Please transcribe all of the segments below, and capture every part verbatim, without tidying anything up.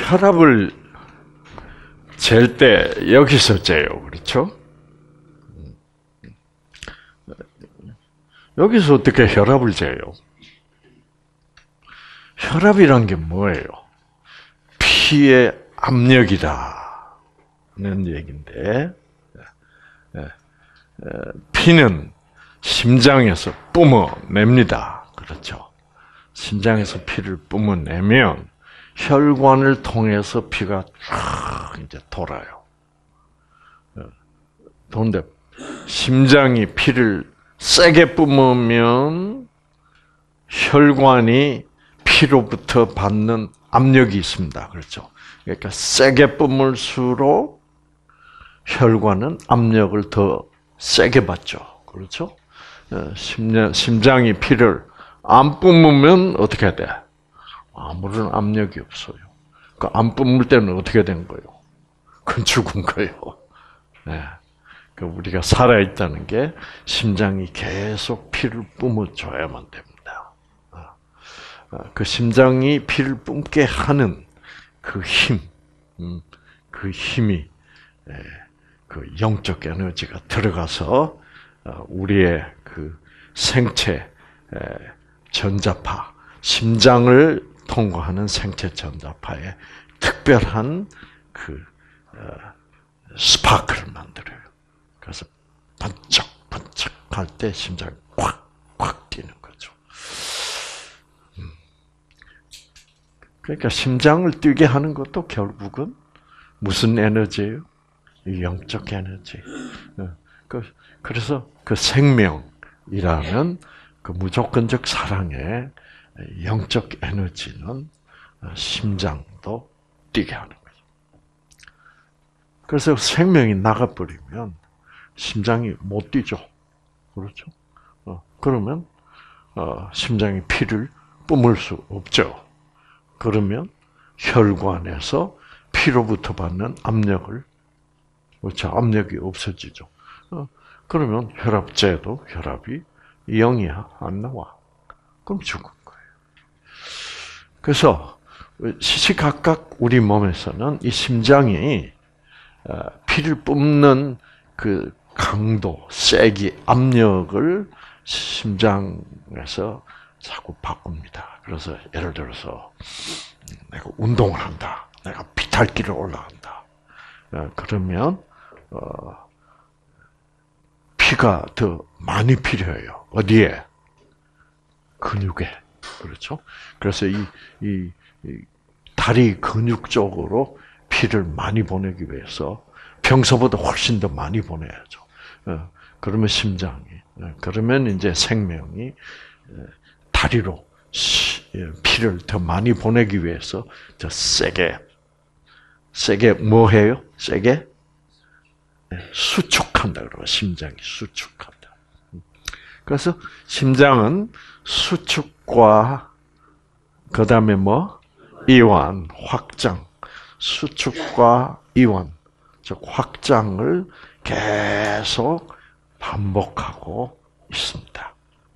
혈압을 잴 때 여기서 재요. 그렇죠? 여기서 어떻게 혈압을 재요? 혈압이란 게 뭐예요? 피의 압력이다. 는 얘기인데, 피는 심장에서 뿜어냅니다. 그렇죠? 심장에서 피를 뿜어내면 혈관을 통해서 피가 쫙 이제 돌아요. 그런데 심장이 피를 세게 뿜으면 혈관이 피로부터 받는 압력이 있습니다. 그렇죠? 그러니까 세게 뿜을수록 혈관은 압력을 더 세게 받죠. 그렇죠? 심장, 심장이 피를 안 뿜으면 어떻게 돼? 아무런 압력이 없어요. 그러니까 안 뿜을 때는 어떻게 된 거예요? 그건 죽은 거예요. 네. 그러니까 우리가 살아있다는 게 심장이 계속 피를 뿜어줘야만 됩니다. 그 심장이 피를 뿜게 하는 그 힘, 그 힘이 그 영적 에너지가 들어가서 우리의 그 생체 전자파, 심장을 통과하는 생체 전자파에 특별한 그 스파크를 만들어요. 그래서 번쩍번쩍 할 때 심장이 꽉꽉 뛰는 거죠. 그러니까 심장을 뛰게 하는 것도 결국은 무슨 에너지예요? 영적 에너지. 그래서 그 생명이라는 그 무조건적 사랑의 영적 에너지는 심장도 뛰게 하는 거죠. 그래서 생명이 나가버리면 심장이 못 뛰죠. 그렇죠? 어, 그러면 어, 심장이 피를 뿜을 수 없죠. 그러면 혈관에서 피로부터 받는 압력을, 그렇죠? 압력이 없어지죠. 어, 그러면 혈압제도 혈압이 영이야 안 나와. 그럼 죽은 거예요. 그래서 시시각각 우리 몸에서는 이 심장이 피를 뿜는 그 강도, 세기, 압력을 심장에서 자꾸 바꿉니다. 그래서 예를 들어서 내가 운동을 한다. 내가 비탈길을 올라간다. 그러면 어, 피가 더 많이 필요해요. 어디에? 근육에. 그렇죠? 그래서 이, 이, 이 다리 근육 쪽으로 피를 많이 보내기 위해서 평소보다 훨씬 더 많이 보내야죠. 그러면 심장이, 그러면 이제 생명이 다리로 피를 더 많이 보내기 위해서 더 세게, 세게 뭐 해요? 세게? 수축한다 그러고 심장이 수축한다. 그래서 심장은 수축과 그 다음에 뭐 이완, 확장, 수축과 이완, 즉 확장을 계속 반복하고 있습니다.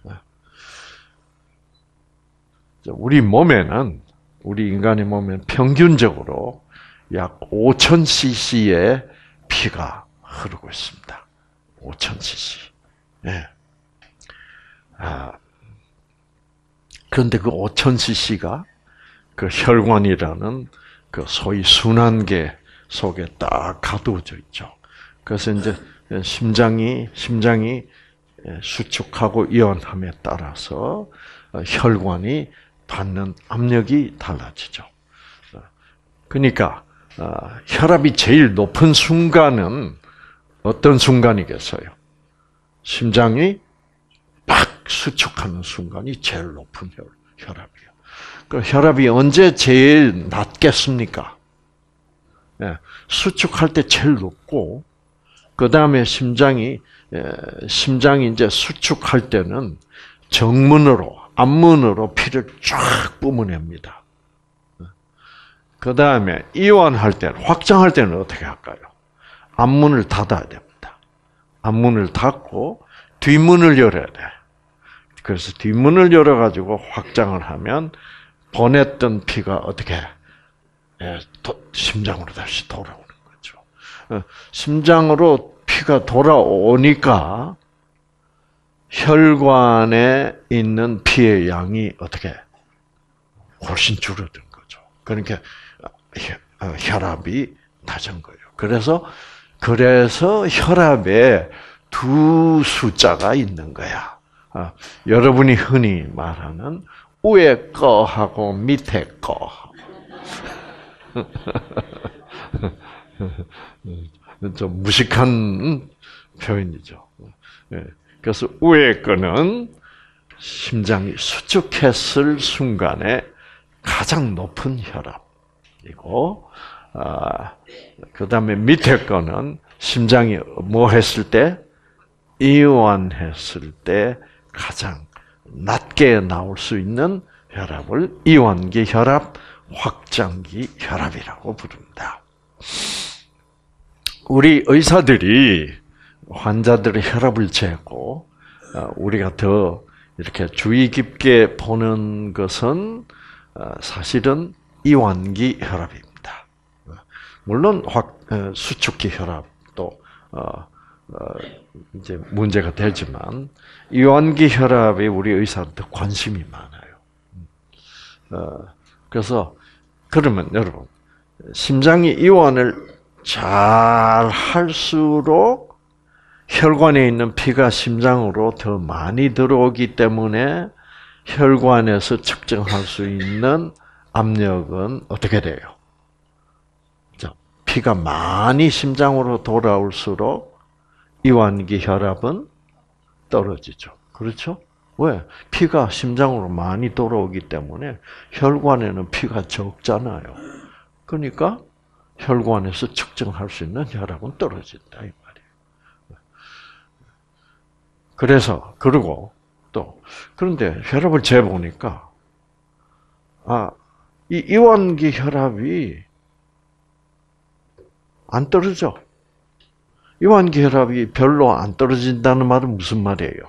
우리 몸에는 우리 인간의 몸에는 평균적으로 약 오천 씨씨의 피가 흐르고 있습니다. 오천 씨씨. 예. 아, 그런데 그 오천 씨씨가 그 혈관이라는 그 소위 순환계 속에 딱 가두어져 있죠. 그래서 이제 심장이 심장이 수축하고 이완함에 따라서 혈관이 받는 압력이 달라지죠. 그러니까 혈압이 제일 높은 순간은 어떤 순간이겠어요? 심장이 막 수축하는 순간이 제일 높은 혈압이에요. 그 혈압이 언제 제일 낮겠습니까? 예, 수축할 때 제일 높고, 그 다음에 심장이, 예, 심장이 이제 수축할 때는 정문으로, 앞문으로 피를 쫙 뿜어냅니다. 그 다음에 이완할 때는, 확장할 때는 어떻게 할까요? 앞문을 닫아야 됩니다. 앞문을 닫고 뒷문을 열어야 돼. 그래서 뒷문을 열어가지고 확장을 하면 보냈던 피가 어떻게 예, 도, 심장으로 다시 돌아오는 거죠. 어, 심장으로 피가 돌아오니까 혈관에 있는 피의 양이 어떻게 훨씬 줄어든 거죠. 그러니까 혈압이 낮은 거예요. 그래서 그래서 혈압에 두 숫자가 있는 거야. 아, 여러분이 흔히 말하는 위에 거하고 밑에 거. 좀 무식한 표현이죠. 그래서 위에 거는 심장이 수축했을 순간에 가장 높은 혈압이고, 아, 그 다음에 밑에 거는 심장이 뭐 했을 때? 이완했을 때 가장 낮게 나올 수 있는 혈압을 이완기 혈압, 확장기 혈압이라고 부릅니다. 우리 의사들이 환자들의 혈압을 재고 우리가 더 이렇게 주의 깊게 보는 것은 사실은 이완기 혈압입니다. 물론 확 수축기 혈압도 이제 문제가 되지만 이완기 혈압에 우리 의사한테 관심이 많아요. 그래서 그러면 여러분 심장이 이완을 잘 할수록 혈관에 있는 피가 심장으로 더 많이 들어오기 때문에 혈관에서 측정할 수 있는 압력은 어떻게 돼요? 자, 피가 많이 심장으로 돌아올수록 이완기 혈압은 떨어지죠. 그렇죠? 왜? 피가 심장으로 많이 돌아오기 때문에 혈관에는 피가 적잖아요. 그러니까 혈관에서 측정할 수 있는 혈압은 떨어진다 이 말이에요. 그래서 그리고 또 그런데 혈압을 재보니까 아, 이 이완기 혈압이 안 떨어져. 이완기 혈압이 별로 안 떨어진다는 말은 무슨 말이에요?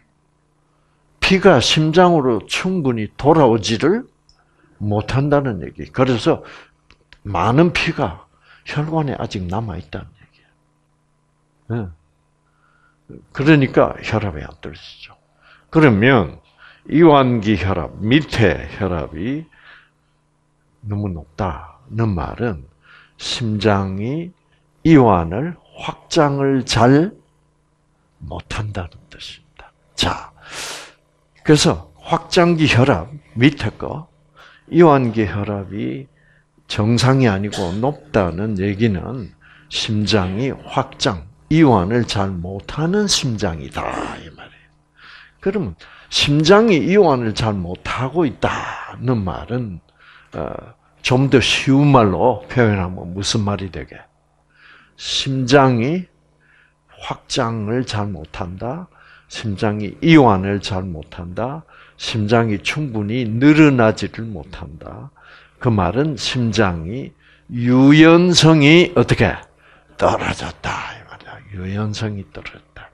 피가 심장으로 충분히 돌아오지를 못한다는 얘기. 그래서 많은 피가 혈관에 아직 남아있다는 얘기예요. 그러니까 혈압이 안 떨어지죠. 그러면 이완기 혈압, 밑에 혈압이 너무 높다는 말은 심장이 이완을, 확장을 잘 못한다는 뜻입니다. 자, 그래서 확장기 혈압, 밑에 거, 이완기 혈압이 정상이 아니고 높다는 얘기는 심장이 확장, 이완을 잘 못하는 심장이다 이 말이에요. 그러면 심장이 이완을 잘 못하고 있다는 말은 어, 좀 더 쉬운 말로 표현하면 무슨 말이 되게? 심장이 확장을 잘 못한다. 심장이 이완을 잘 못한다. 심장이 충분히 늘어나지를 못한다. 그 말은 심장이 유연성이 어떻게 떨어졌다 이 말이야. 유연성이 떨어졌다.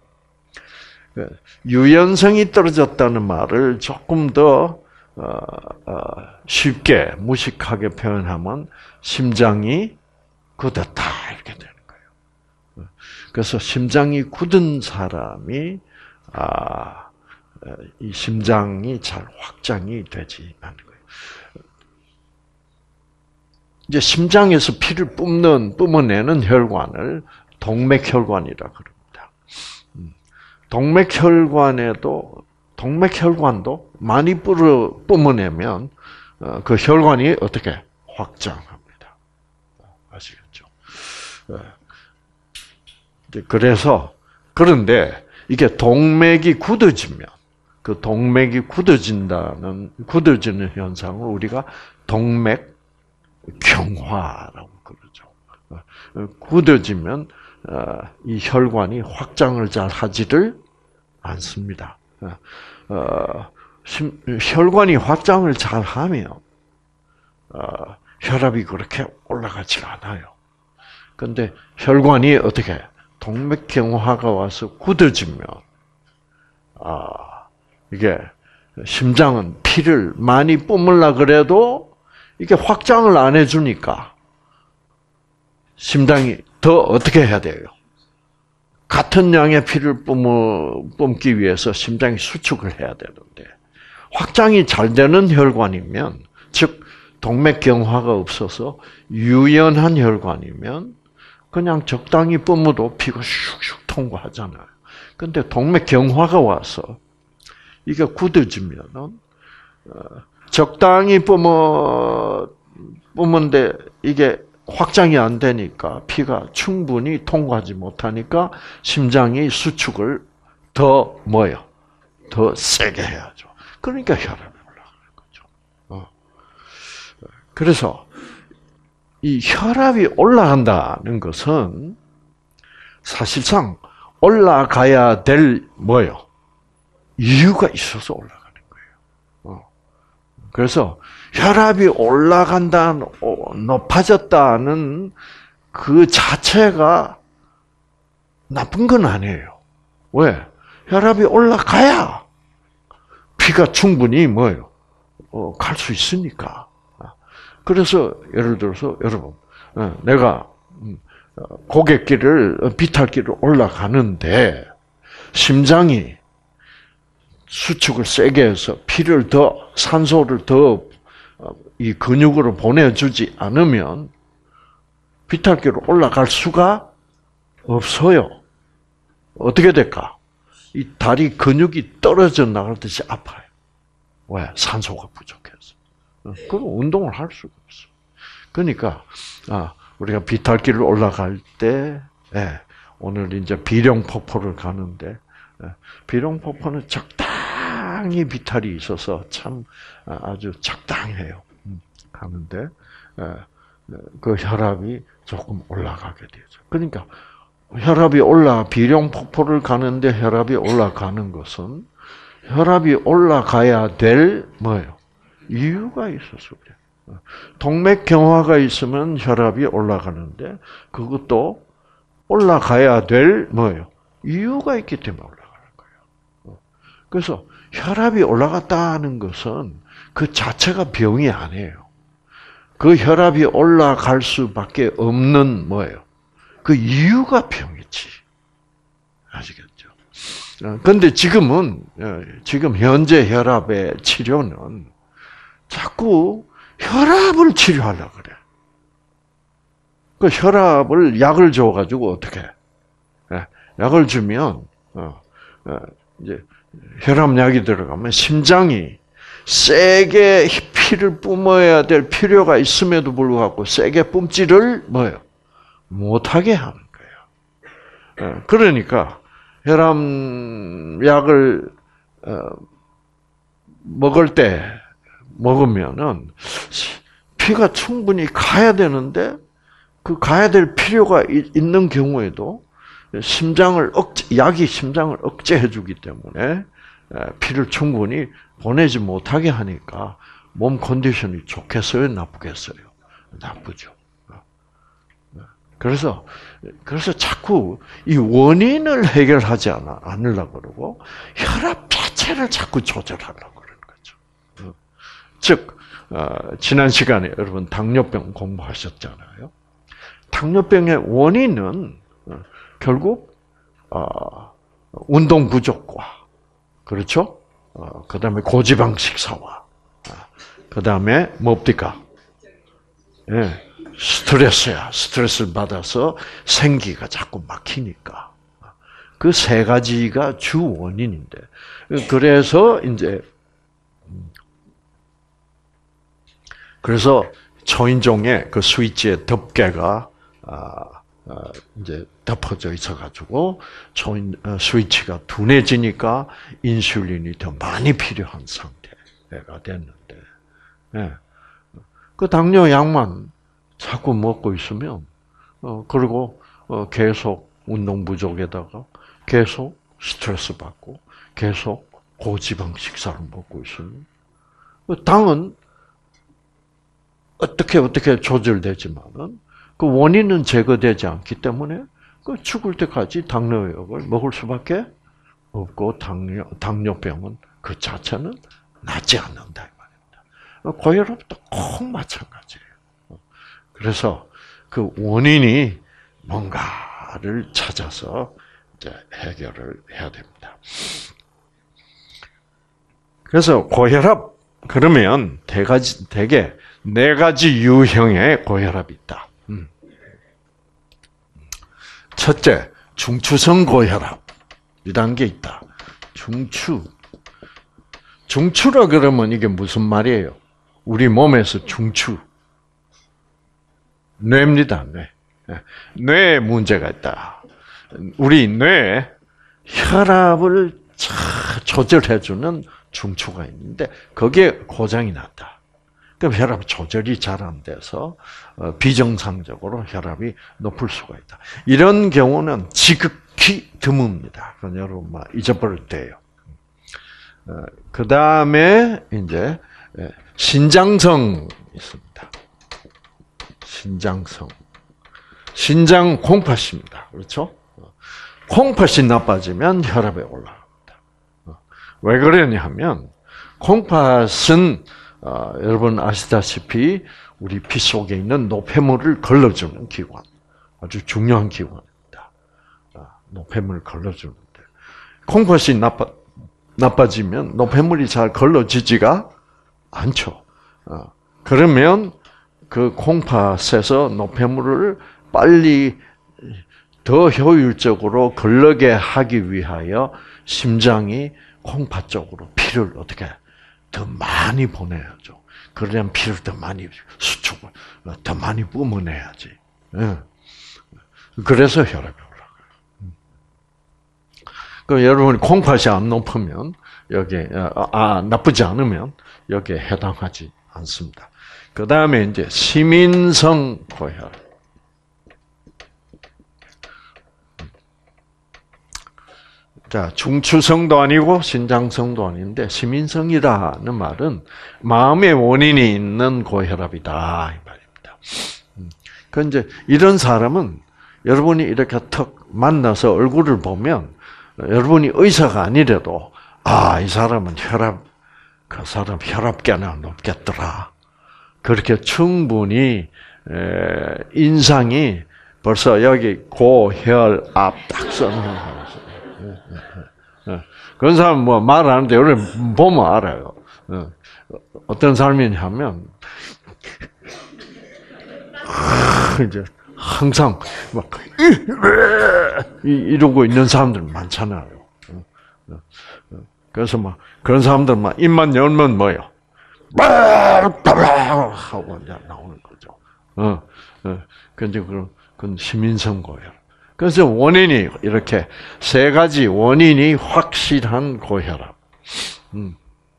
유연성이 떨어졌다는 말을 조금 더 쉽게 무식하게 표현하면 심장이 굳었다 이렇게 되는 거예요. 그래서 심장이 굳은 사람이 아, 이 심장이 잘 확장이 되지 않는 거예요. 이제 심장에서 피를 뿜는, 뿜어내는 혈관을 동맥혈관이라 그럽니다. 동맥혈관에도, 동맥혈관도 많이 뿌려, 뿜어내면, 그 혈관이 어떻게 확장합니다. 아시겠죠? 그래서, 그런데 이게 동맥이 굳어지면, 그 동맥이 굳어진다는, 굳어지는 현상을 우리가 동맥 경화라고 그러죠. 굳어지면 이 혈관이 확장을 잘 하지를 않습니다. 혈관이 확장을 잘 하면 혈압이 그렇게 올라가지가 않아요. 그런데 혈관이 어떻게 동맥 경화가 와서 굳어지면 아 이게 심장은 피를 많이 뿜으려 그래도 이게 확장을 안 해주니까 심장이 더 어떻게 해야 돼요? 같은 양의 피를 뿜어, 뿜기 위해서 심장이 수축을 해야 되는데 확장이 잘 되는 혈관이면, 즉 동맥경화가 없어서 유연한 혈관이면 그냥 적당히 뿜어도 피가 슉슉 통과하잖아요. 근데 동맥경화가 와서 이게 굳어지면은 적당히 뿜어 뿜는데 이게 확장이 안 되니까 피가 충분히 통과하지 못하니까 심장이 수축을 더 뭐요? 더 세게 해야죠. 그러니까 혈압이 올라가는 거죠. 어. 그래서 이 혈압이 올라간다는 것은 사실상 올라가야 될 뭐요? 이유가 있어서 올라가는 거예요. 어. 그래서 혈압이 올라간다, 높아졌다는 그 자체가 나쁜 건 아니에요. 왜? 혈압이 올라가야 피가 충분히 뭐예요? 어, 갈 수 있으니까. 그래서 예를 들어서 여러분, 내가 고갯길을 비탈길을 올라가는데 심장이 수축을 세게 해서 피를 더 산소를 더 이 근육으로 보내주지 않으면 비탈길로 올라갈 수가 없어요. 어떻게 될까? 이 다리 근육이 떨어져 나가듯이 아파요. 왜? 산소가 부족해서. 그럼 운동을 할 수가 없어. 그러니까 아, 우리가 비탈길을 올라갈 때, 예, 오늘 이제 비룡폭포를 가는데, 예, 비룡폭포는 적당히 비탈이 있어서 참 아주 적당해요. 가는데 그 혈압이 조금 올라가게 되죠. 그러니까 혈압이 올라 비룡폭포를 가는데 혈압이 올라가는 것은 혈압이 올라가야 될 뭐예요? 이유가 있어서 그래요. 동맥경화가 있으면 혈압이 올라가는데 그것도 올라가야 될 뭐예요? 이유가 있기 때문에 올라가는 거예요. 그래서 혈압이 올라갔다는 것은 그 자체가 병이 아니에요. 그 혈압이 올라갈 수밖에 없는 뭐예요? 그 이유가 병이지. 아시겠죠? 그런데 지금은, 지금 현재 혈압의 치료는 자꾸 혈압을 치료하려고 그래. 그 혈압을 약을 줘가지고 어떻게 해? 약을 주면, 이제 혈압약이 들어가면 심장이 세게 피를 뿜어야 될 필요가 있음에도 불구하고 세게 뿜지를 뭐예요? 못하게 하는 거예요. 그러니까 혈압약을 먹을 때 먹으면은 피가 충분히 가야 되는데 그 가야 될 필요가 있는 경우에도 심장을 억제, 약이 심장을 억제해주기 때문에 피를 충분히 보내지 못하게 하니까 몸 컨디션이 좋겠어요, 나쁘겠어요? 나쁘죠. 그래서 그래서 자꾸 이 원인을 해결하지 않아 않으려고 그러고 혈압 자체를 자꾸 조절하려고 그러는 거죠. 즉 지난 시간에 여러분 당뇨병 공부하셨잖아요. 당뇨병의 원인은 결국 운동 부족과 그렇죠? 그다음에 고지방 식사와 그다음에 뭡니까? 예, 스트레스야. 스트레스를 받아서 생기가 자꾸 막히니까. 그 세 가지가 주 원인인데. 그래서 이제 그래서 초인종에 그 스위치의 덮개가 이제 덮어져 있어가지고 초인 스위치가 둔해지니까 인슐린이 더 많이 필요한 상태가 됐는데, 예. 그 당뇨 약만 자꾸 먹고 있으면, 어, 그리고, 어, 계속 운동 부족에다가 계속 스트레스 받고 계속 고지방 식사를 먹고 있으면, 당은 어떻게 어떻게 조절되지만은 그 원인은 제거되지 않기 때문에 그 죽을 때까지 당뇨약을 먹을 수밖에 없고 당뇨, 당뇨병은 그 자체는 낫지 않는다. 고혈압도 꼭 마찬가지예요. 그래서 그 원인이 뭔가를 찾아서 이제 해결을 해야 됩니다. 그래서 고혈압 그러면 대가지 대개 네 가지 유형의 고혈압이 있다. 음. 첫째, 중추성 고혈압이라는 게 있다. 중추. 중추라 그러면 이게 무슨 말이에요? 우리 몸에서 중추. 뇌입니다, 뇌. 뇌에 문제가 있다. 우리 뇌에 혈압을 조절해주는 중추가 있는데 거기에 고장이 났다. 그럼 혈압 조절이 잘 안 돼서 비정상적으로 혈압이 높을 수가 있다. 이런 경우는 지극히 드뭅니다. 그건 여러분 막 잊어버릴 때예요. 그 다음에 이제 신장성 있습니다. 신장성. 신장 콩팥입니다. 그렇죠? 콩팥이 나빠지면 혈압이 올라갑니다. 왜 그러냐면 콩팥은 어, 여러분 아시다시피 우리 피 속에 있는 노폐물을 걸러주는 기관, 아주 중요한 기관입니다. 어, 노폐물을 걸러주는데 콩팥이 나빠 나빠지면 노폐물이 잘 걸러지지가 않죠. 어, 그러면 그 콩팥에서 노폐물을 빨리 더 효율적으로 걸러게 하기 위하여 심장이 콩팥 쪽으로 피를 어떻게 더 많이 보내야죠. 그러려면 피를 더 많이 수축을 더 많이 뿜어내야지. 그래서 혈압이 올라가요. 그 여러분이 콩팥이 안 높으면 여기 아 나쁘지 않으면 여기에 해당하지 않습니다. 그 다음에 이제 시민성 고혈압. 자, 중추성도 아니고 신장성도 아닌데 시민성이라는 말은 마음의 원인이 있는 고혈압이다 이 말입니다. 그 이제 이런 사람은 여러분이 이렇게 턱 만나서 얼굴을 보면 여러분이 의사가 아니래도 아, 이 사람은 혈압 그 사람 혈압계나 높겠더라. 그렇게 충분히 인상이 벌써 여기 고혈압 딱 써놓은 그런 사람 뭐 말 안 하는데 여러분 보면 알아요. 어떤 사람이냐면 이제 항상 막 이러고 있는 사람들 많잖아요. 그래서 막 그런 사람들 막 입만 열면 뭐요? 하고 이제 나오는 거죠. 어, 어, 근데 그런 그건 시민성 고혈압. 그래서 원인이 이렇게 세 가지 원인이 확실한 고혈압. 음.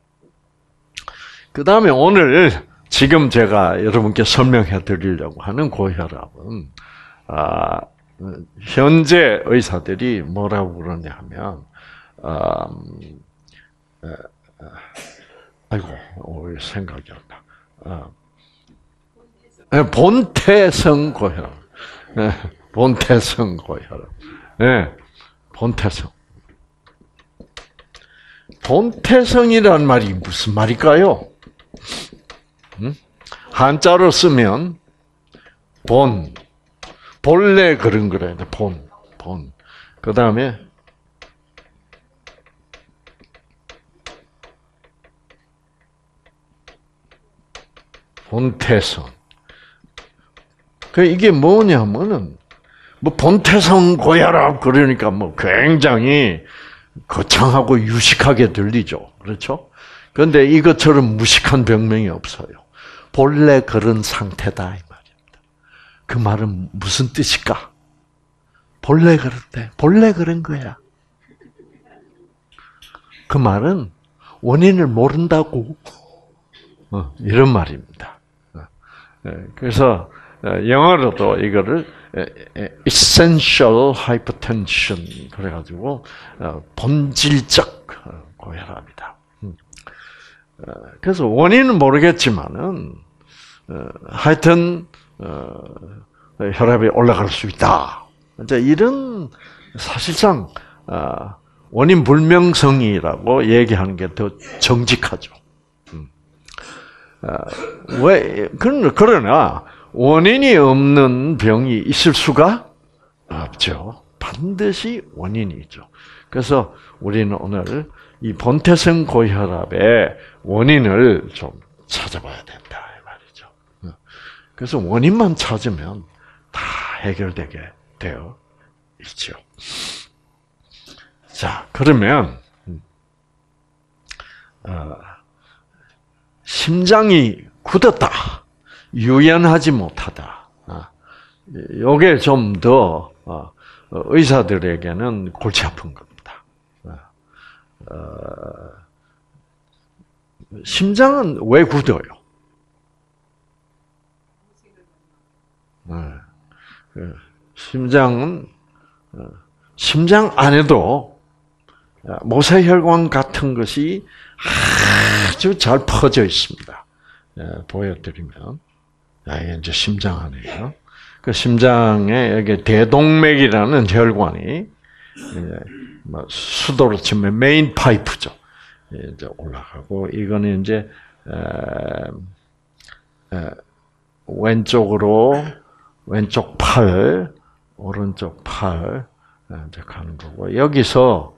그 다음에 오늘 지금 제가 여러분께 설명해 드리려고 하는 고혈압은 아, 현재 의사들이 뭐라고 그러냐면 아, 아이고 생각이 안 나. 아, 본태성 고혈압. 본태성 고혈압. 네, 본태성. 본태성이란 말이 무슨 말일까요? 음? 한자로 쓰면 본, 본래 그런 거래요. 본, 본. 그 다음에 본태성. 그 이게 뭐냐면은 뭐 본태성 고혈압 그러니까 뭐 굉장히 거창하고 유식하게 들리죠. 그렇죠? 그런데 이것처럼 무식한 병명이 없어요. 본래 그런 상태다 이 말입니다. 그 말은 무슨 뜻일까? 본래 그렇대. 본래 그런 거야. 그 말은 원인을 모른다고 어, 이런 말입니다. 그래서 영어로도 이거를 essential hypertension 그래가지고 본질적 고혈압이다. 그래서 원인은 모르겠지만은 하여튼 혈압이 올라갈 수 있다. 이제 이런 사실상 원인 불명성이라고 얘기하는 게 더 정직하죠. 왜, 그러나, 원인이 없는 병이 있을 수가 없죠. 반드시 원인이 있죠. 그래서 우리는 오늘 이 본태성 고혈압의 원인을 좀 찾아봐야 된다, 이 말이죠. 그래서 원인만 찾으면 다 해결되게 되어 있죠. 자, 그러면, 어, 심장이 굳었다, 유연하지 못하다. 요게 좀 더 의사들에게는 골치 아픈 겁니다. 심장은 왜 굳어요? 심장은 심장 안에도 모세혈관 같은 것이 아주 잘 퍼져 있습니다. 보여드리면, 이제 심장 안에요. 그 심장에 여기 대동맥이라는 혈관이 수도로 치면 메인 파이프죠. 이제 올라가고, 이거는 이제 왼쪽으로 왼쪽 팔, 오른쪽 팔 이제 가는 거고, 여기서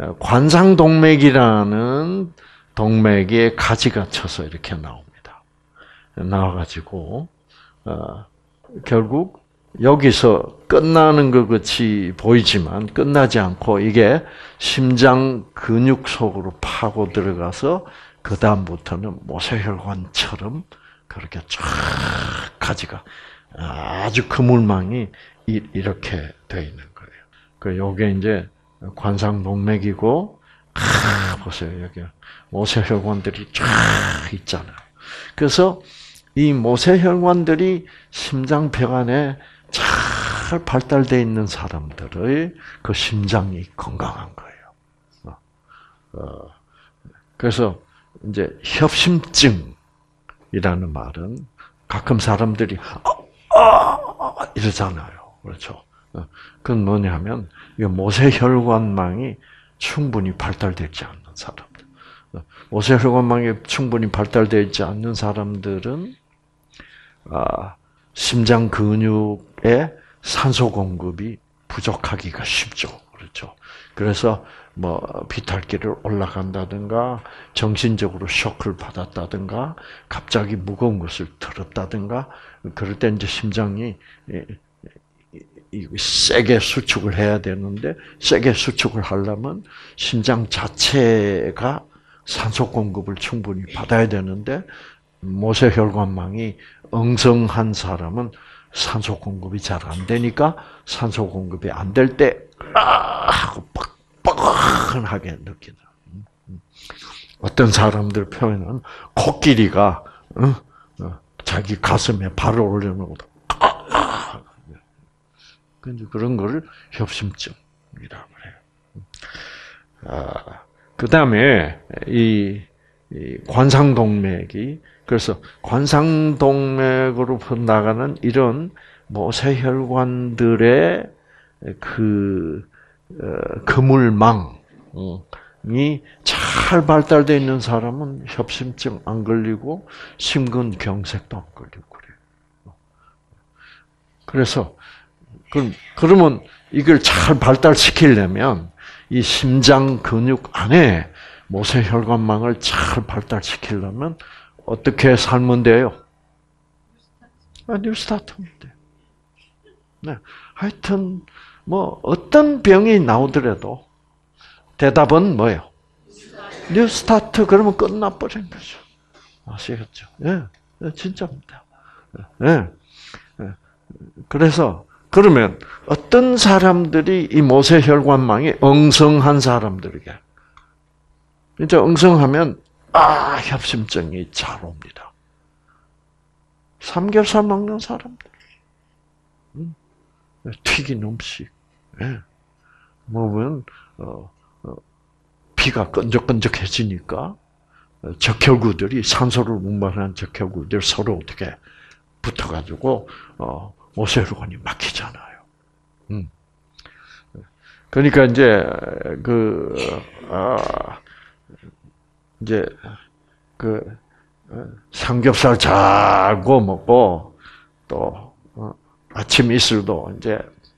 관상동맥이라는 동맥에 가지가 쳐서 이렇게 나옵니다. 나와가지고 어, 결국 여기서 끝나는 것 같이 보이지만 끝나지 않고 이게 심장 근육 속으로 파고 들어가서 그 다음부터는 모세혈관처럼 그렇게 쫙 가지가 아주 그물망이 이렇게 되어 있는 거예요. 그 요게 이제 관상동맥이고, 아, 보세요. 여기 모세혈관들이 쫙 있잖아요. 그래서 이 모세혈관들이 심장벽 안에 잘 발달되어 있는 사람들의 그 심장이 건강한 거예요. 어, 그래서 이제 협심증이라는 말은 가끔 사람들이 아, 아, 이러잖아요. 그렇죠. 그건 뭐냐면 이 모세혈관망이 충분히 발달되지 않는 사람들. 모세혈관망이 충분히 발달되지 않는 사람들은 아, 심장 근육에 산소 공급이 부족하기가 쉽죠. 그렇죠. 그래서 뭐 비탈길을 올라간다든가 정신적으로 쇼크를 받았다든가 갑자기 무거운 것을 들었다든가 그럴 때 이제 심장이 세게 수축을 해야 되는데 세게 수축을 하려면 심장 자체가 산소 공급을 충분히 받아야 되는데 모세혈관망이 엉성한 사람은 산소 공급이 잘 안 되니까 산소 공급이 안 될 때 아 하고 뻑뻑하게 느끼는. 어떤 사람들 표현은 코끼리가 자기 가슴에 발을 올려놓고 근데 그런 거를 협심증이라고 해요. 아, 그 다음에 이, 이 관상동맥이 그래서 관상동맥으로 나가는 이런 모세혈관들의 그 어, 그물망이 잘 발달되어 있는 사람은 협심증 안 걸리고 심근경색도 안 걸리고 그래요. 그래서 그럼 그러면 이걸 잘 발달시키려면 이 심장 근육 안에 모세혈관망을 잘 발달시키려면 어떻게 살면 돼요? 아, 뉴스타트면 돼요. 네, 하여튼 뭐 어떤 병이 나오더라도 대답은 뭐예요? 뉴스타트. 그러면 끝나버린 거죠. 아시겠죠? 예, 네, 진짜입니다. 예, 네. 그래서 그러면 어떤 사람들이 이 모세혈관망이 엉성한 사람들에게 이제 엉성하면 아 협심증이 잘 옵니다. 삼겹살 먹는 사람들, 음, 튀긴 음식, 예. 먹으면 어, 어, 피가 끈적끈적해지니까 적혈구들이 산소를 운반하는 적혈구들 서로 어떻게 붙어가지고 어, 모세혈관이 막히잖아요. 음. 그러니까 이제 그 아, 이제 그 삼겹살 잘 구워 먹고 또 아침 이슬도 이제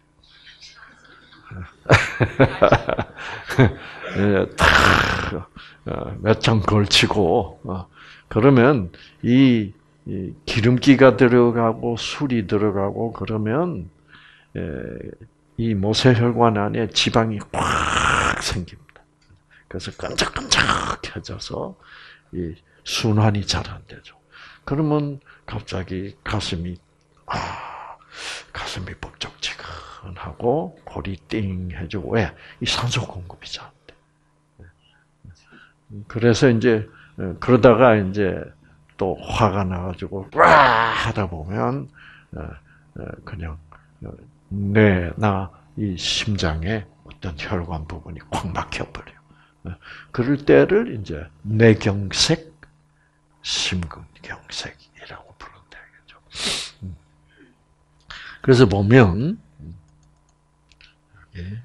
몇 장 걸치고 그러면 이 기름기가 들어가고 술이 들어가고 그러면 이 모세혈관 안에 지방이 꽉 생깁니다. 그래서 끈적끈적해져서 이 순환이 잘 안 되죠. 그러면 갑자기 가슴이 아 가슴이 뻑적지근하고 골이 띵해지고 왜? 이 산소 공급이 잘 안 돼. 그래서 이제 그러다가 이제 또 화가 나가지고 와 하다 보면 그냥 뇌, 나, 이 심장에 어떤 혈관 부분이 콱 막혀버려. 그럴 때를 이제 뇌경색, 심근경색이라고 부른다 이거죠. 그래서 보면 여기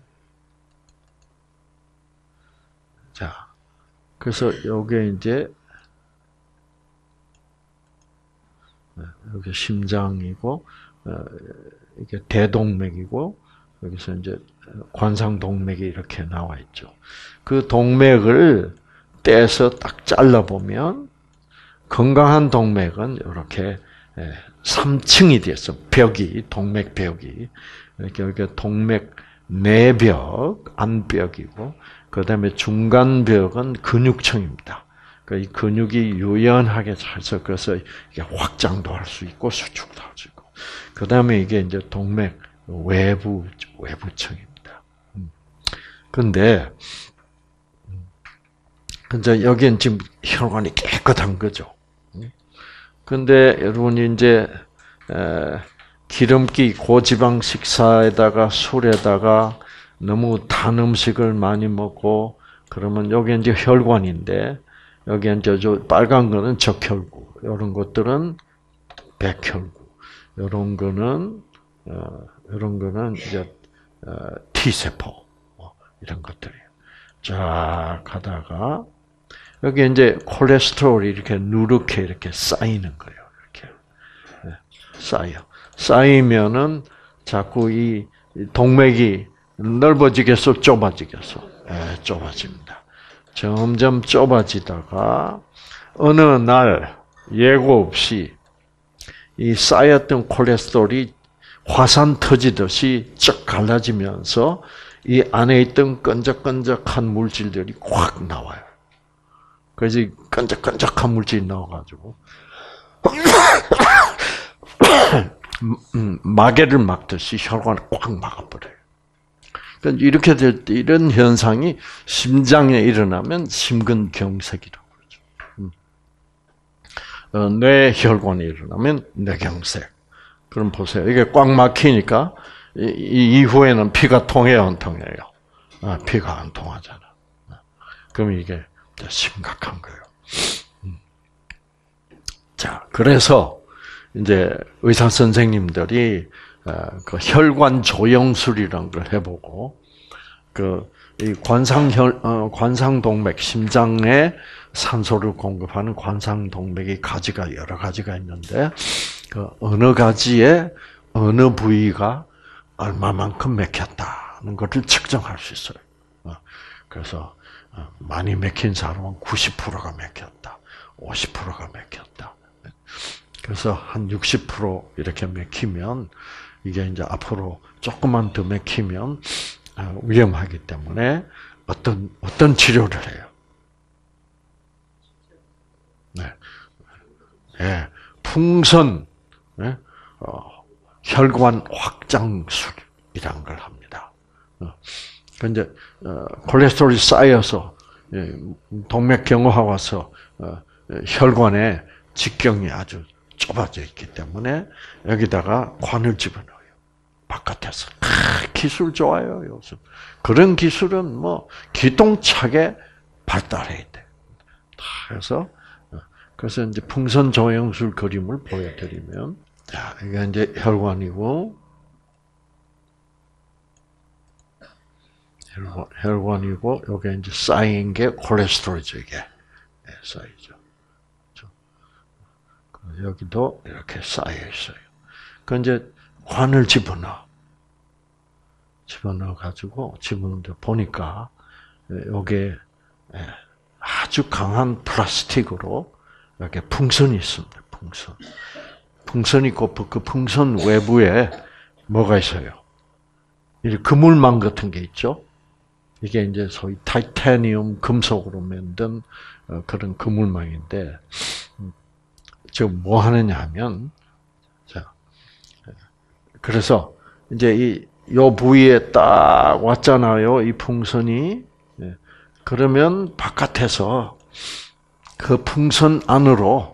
자, 그래서 요게 이제 여기 심장이고 이게 대동맥이고 여기서 이제 관상동맥이 이렇게 나와 있죠. 그 동맥을 떼서 딱 잘라 보면 건강한 동맥은 이렇게 삼 층이 됐어. 벽이 동맥 벽이 이렇게 이렇게 동맥 내벽 안벽이고 그다음에 중간 벽은 근육층입니다. 이 근육이 유연하게 잘 섞어서 이게 확장도 할 수 있고 수축도 할 수 있고. 그 다음에 이게 이제 동맥 외부, 외부층입니다. 근데, 근데 여기는 지금 혈관이 깨끗한 거죠. 근데 여러분이 이제, 기름기, 고지방 식사에다가 술에다가 너무 단 음식을 많이 먹고, 그러면 여기 이제 혈관인데, 여기 이제 저 빨간 거는 적혈구, 이런 것들은 백혈구, 이런 거는 어, 이런 거는 이제 어, T 세포 뭐, 이런 것들이에요. 쫙 가다가 여기 이제 콜레스테롤이 이렇게 누렇게 이렇게 쌓이는 거예요. 이렇게 네, 쌓여 쌓이면은 자꾸 이 동맥이 넓어지겠어, 좁아지겠어? 네, 좁아집니다. 점점 좁아지다가 어느 날 예고 없이 이 쌓였던 콜레스테롤이 화산 터지듯이 쩍 갈라지면서 이 안에 있던 끈적끈적한 물질들이 확 나와요. 그래서 끈적끈적한 물질이 나와가지고 마개를 막듯이 혈관을 꽉 막아버려요. 그러니까 이렇게 될 때 이런 현상이 심장에 일어나면 심근경색이라고 그러죠. 어, 뇌혈관에 일어나면 뇌경색. 그럼 보세요. 이게 꽉 막히니까 이, 이 이후에는 피가 통해요, 안 통해요? 아, 피가 안 통하잖아. 그럼 이게 심각한 거예요. 자, 그래서 이제 의사 선생님들이 그 혈관 조영술이라는 걸 해보고 그 이 관상혈 어, 관상동맥 심장에 산소를 공급하는 관상동맥이 가지가 여러 가지가 있는데 그 어느 가지에 어느 부위가 얼마만큼 맥혔다는 것을 측정할 수 있어요. 그래서 많이 맥힌 사람은 구십 퍼센트가 맥혔다, 오십 퍼센트가 맥혔다. 그래서 한 육십 퍼센트 이렇게 맥히면 이게 이제 앞으로 조금만 더 맥히면 위험하기 때문에 어떤 어떤 치료를 해요? 네, 네. 풍선 네? 어, 혈관 확장술이란 걸 합니다. 근데 어, 콜레스테롤이 쌓여서 예, 동맥경화가 와서 어, 혈관에 직경이 아주 좁아져 있기 때문에 여기다가 관을 집어넣어요. 바깥에서. 아, 기술 좋아요, 요즘. 그런 기술은 뭐 기똥차게 발달해야 돼. 그래서 그래서 이제 풍선 조영술 그림을 보여드리면, 자, 이게 이제 혈관이고, 혈관, 혈관이고, 여기 이제 쌓인 게 콜레스테롤이죠, 이게. 네, 쌓이죠. 여기도 이렇게 쌓여 있어요. 그 이제 관을 집어넣어. 집어넣어 가지고 집어넣어 보니까 여기에 아주 강한 플라스틱으로 이렇게 풍선이 있습니다. 풍선. 풍선이 있고 그 풍선 외부에 뭐가 있어요? 이 그물망 같은 게 있죠. 이게 이제 소위 타이타늄 금속으로 만든 그런 그물망인데, 지금 뭐 하느냐 하면, 자, 그래서 이제 이, 요 부위에 딱 왔잖아요. 이 풍선이. 그러면 바깥에서 그 풍선 안으로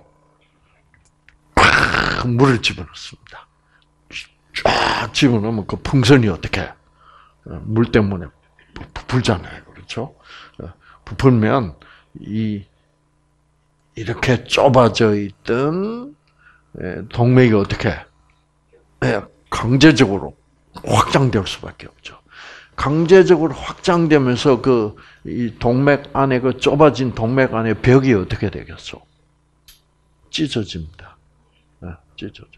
팍 물을 집어넣습니다. 쫙 집어넣으면 그 풍선이 어떻게 물 때문에 부풀잖아요, 그렇죠? 부풀면 이 이렇게 좁아져 있던 동맥이 어떻게 강제적으로 확장될 수밖에 없죠. 강제적으로 확장되면서 그 이 동맥 안에 그 좁아진 동맥 안에 벽이 어떻게 되겠어? 찢어집니다. 찢어져.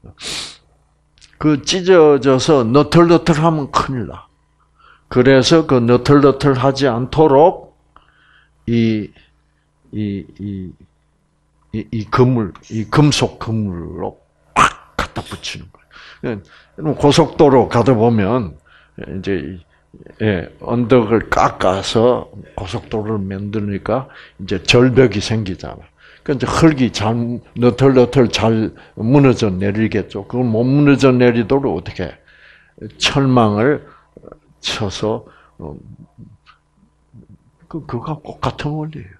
그 찢어져서 너털너털하면 큰일 나. 그래서 그 너털너털하지 않도록 이 이 이 이 이 그물, 이 금속 그물로 꽉 갖다 붙이는 거예요. 고속도로 가다 보면 이제 예, 언덕을 깎아서 고속도로를 만드니까 이제 절벽이 생기잖아. 그 이제 흙이 잘 너털너털 잘 무너져 내리겠죠. 그걸 못 무너져 내리도록 어떻게 철망을 쳐서 그 그거 똑같은 원리예요.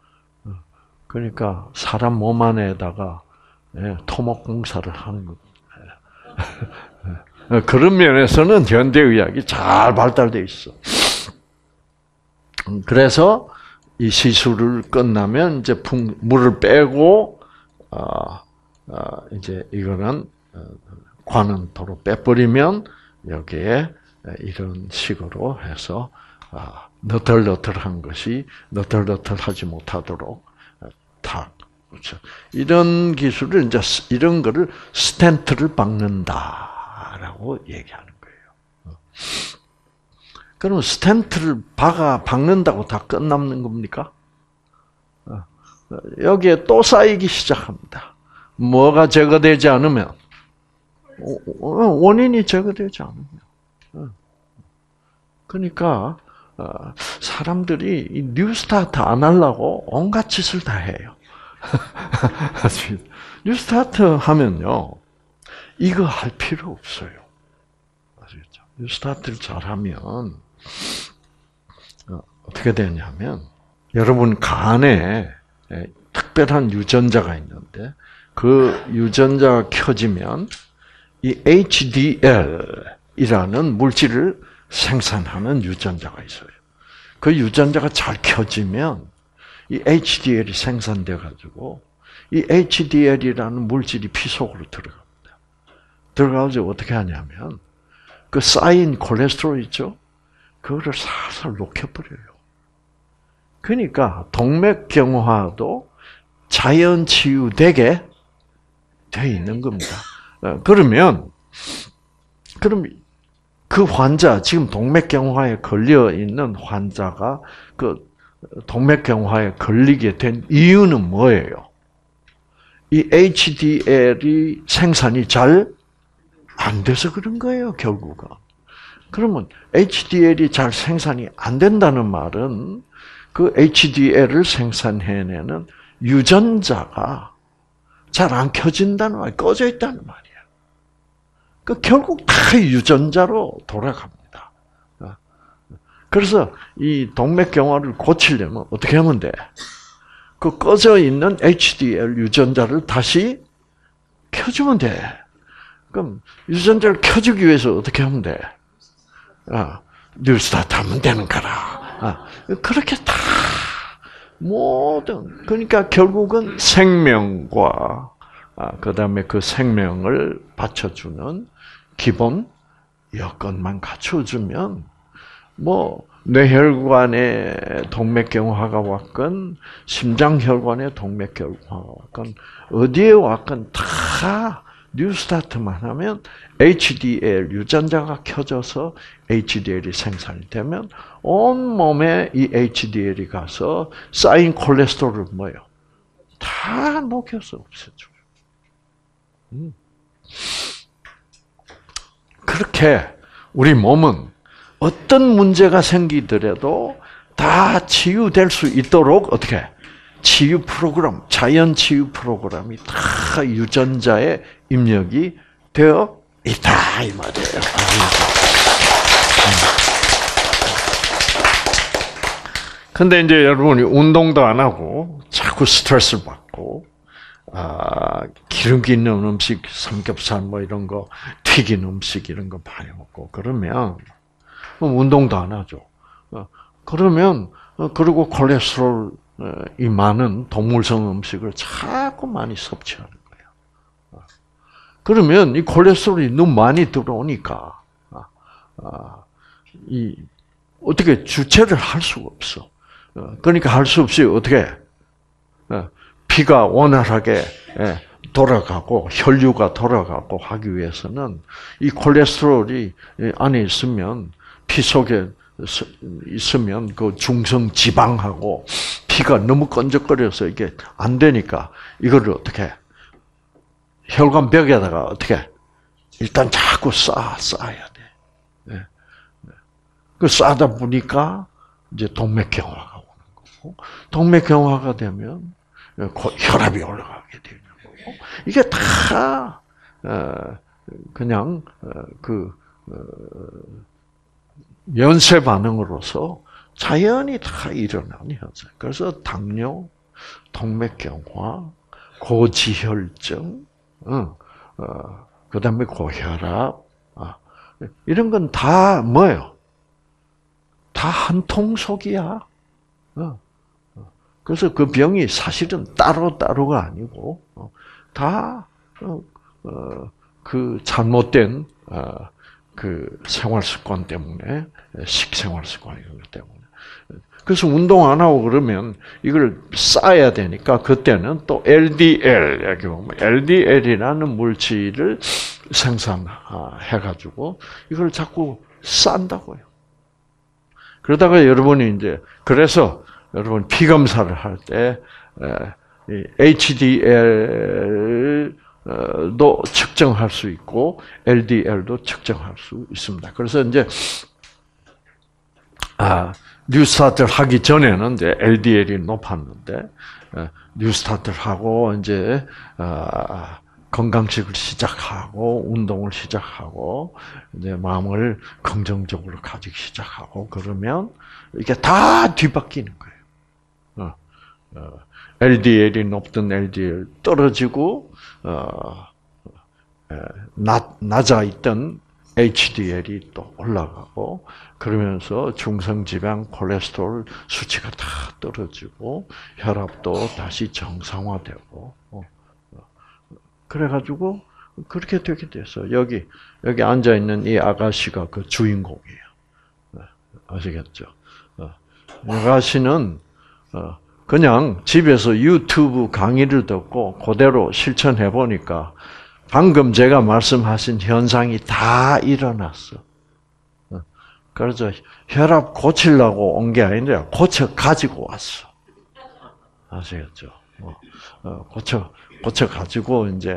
그러니까 사람 몸 안에다가 예, 토목공사를 하는 겁니다. 그런 면에서는 현대의학이 잘 발달되어 있어. 그래서 이 시술을 끝나면 이제 풍, 물을 빼고, 어, 어, 이제 이거는 관은 도로 빼버리면 여기에 이런 식으로 해서 어, 너털너털한 것이 너털너털하지 못하도록 탁. 그렇죠. 이런 기술을 이제 이런 거를 스텐트를 박는다라고 얘기하는 거예요. 그러면 스텐트를 박아 박는다고 다 끝남는 겁니까? 여기에 또 쌓이기 시작합니다. 뭐가 제거되지 않으면 원인이 제거되지 않으면. 그러니까 사람들이 뉴스타트 안 하려고 온갖 짓을 다 해요. 뉴스타트 하면요, 이거 할 필요 없어요. 아시겠죠? 뉴스타트를 잘하면 어떻게 되냐면, 여러분 간에 특별한 유전자가 있는데 그 유전자가 켜지면 이 에이치디엘이라는 물질을 생산하는 유전자가 있어요. 그 유전자가 잘 켜지면 이 에이치디엘이 생산돼 가지고 이 에이치디엘이라는 물질이 피 속으로 들어갑니다. 들어가서 어떻게 하냐면 그 쌓인 콜레스테롤 있죠? 그거를 살살 녹여버려요. 그러니까 동맥경화도 자연 치유되게 돼 있는 겁니다. 그러면 그럼 그 환자 지금 동맥경화에 걸려 있는 환자가 그 동맥경화에 걸리게 된 이유는 뭐예요? 이 에이치디엘이 생산이 잘 안 돼서 그런 거예요, 결국은. 그러면 에이치디엘이 잘 생산이 안 된다는 말은 그 에이치디엘을 생산해내는 유전자가 잘 안 켜진다는 말, 꺼져 있다는 말이야. 그 결국 다 유전자로 돌아갑니다. 그래서 이 동맥경화를 고치려면 어떻게 하면 돼? 그 꺼져 있는 에이치디엘 유전자를 다시 켜주면 돼. 그럼 유전자를 켜주기 위해서 어떻게 하면 돼? 아, 뉴스타트 하면 되는 거라. 아, 그렇게 다 모든 그러니까 결국은 생명과 아, 그다음에 그 생명을 받쳐주는 기본 여건만 갖춰주면 뭐 뇌혈관에 동맥경화가 왔건 심장혈관에 동맥경화가 왔건 어디에 왔건 다 뉴스타트만 하면 에이치디엘 유전자가 켜져서 에이치디엘이 생산이 되면 온 몸에 이 에이치디엘이 가서 쌓인 콜레스테롤을 뭐예요? 다 녹여서 없애줘. 음. 그렇게 우리 몸은 어떤 문제가 생기더라도 다 치유될 수 있도록 어떻게 치유 프로그램, 자연 치유 프로그램이 다 유전자에 입력이 되어 있다 이 말이에요. 근데 이제 여러분이 운동도 안 하고 자꾸 스트레스를 받고 아, 기름기 있는 음식, 삼겹살 뭐 이런 거, 튀긴 음식 이런 거 많이 먹고 그러면 운동도 안 하죠. 그러면 그리고 콜레스테롤이 많은 동물성 음식을 자꾸 많이 섭취하는 거예요. 그러면 이 콜레스테롤이 너무 많이 들어오니까 이 어떻게 주체를 할 수가 없어. 그러니까 할 수 없이 어떻게 피가 원활하게 돌아가고 혈류가 돌아가고 하기 위해서는 이 콜레스테롤이 안에 있으면 피 속에 있으면 그 중성 지방하고 피가 너무 끈적거려서 이게 안 되니까 이거를 어떻게 혈관 벽에다가 어떻게 일단 자꾸 쌓아 쌓아야 돼. 네. 그 쌓다 보니까 이제 동맥경화가 오는 거고 동맥경화가 되면 혈압이 올라가게 되는 거고 이게 다 그냥 그 연쇄 반응으로서 자연히 다 일어나는 현상. 그래서 당뇨, 동맥경화, 고지혈증, 어, 어, 그다음에 고혈압, 아, 이런 건 다 뭐예요? 다 한 통속이야. 어, 어. 그래서 그 병이 사실은 따로 따로가 아니고 어, 다 어, 어, 그 잘못된 어, 그 생활 습관 때문에 식생활 습관 이런 것 때문에 그래서 운동 안 하고 그러면 이걸 쌓아야 되니까 그때는 또 엘디엘 여기 보면 엘디엘이라는 물질을 생산해 가지고 이걸 자꾸 쌓는다고요. 그러다가 여러분이 이제 그래서 여러분 피 검사를 할 때 에이치디엘 도 측정할 수 있고 엘디엘도 측정할 수 있습니다. 그래서 이제 아, 뉴스타트를 하기 전에는 이제 엘디엘이 높았는데 뉴스타트를 하고 이제 아, 건강식을 시작하고 운동을 시작하고 이제 마음을 긍정적으로 가지기 시작하고 그러면 이게 다 뒤바뀌는 거예요. 어, 어. 엘디엘이 높던 엘디엘 떨어지고 어, 낮, 낮아 있던 에이치디엘이 또 올라가고 그러면서 중성지방, 콜레스테롤 수치가 다 떨어지고 혈압도 다시 정상화되고 어, 어. 그래가지고 그렇게 되게 돼서 여기 여기 앉아 있는 이 아가씨가 그 주인공이에요. 아시겠죠? 어. 이 아가씨는 어, 그냥 집에서 유튜브 강의를 듣고 그대로 실천해 보니까 방금 제가 말씀하신 현상이 다 일어났어. 그래서 혈압 고치려고 온 게 아니라 고쳐 가지고 왔어. 아시겠죠? 고쳐 고쳐 가지고 이제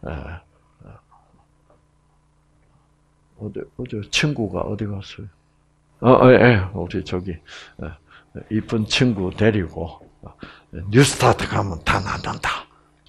어디 어디 친구가 어디 갔어요? 어, 예, 우리 저기 이쁜 친구 데리고. 뉴스타트 가면 다 낫는다.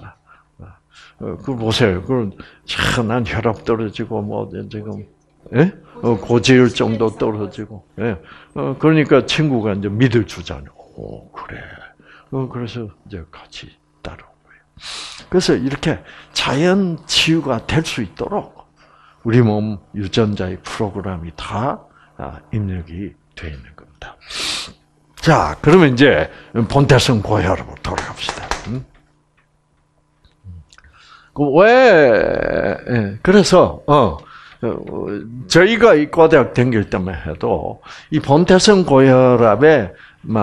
그걸 보세요. 그럼 참 난 혈압 떨어지고 뭐 지금 예? 고지혈증도 떨어지고. 예. 그러니까 친구가 이제 믿을 주잖아요. 오 그래. 그래서 이제 같이 따라온 거예요. 그래서 이렇게 자연 치유가 될 수 있도록 우리 몸 유전자의 프로그램이 다 입력이 되어 있는 겁니다. 자, 그러면 이제 본태성 고혈압으로 돌아갑시다. 음? 왜? 그래서 어, 저희가 이과대학 다닐 때만 해도 이 본태성 고혈압의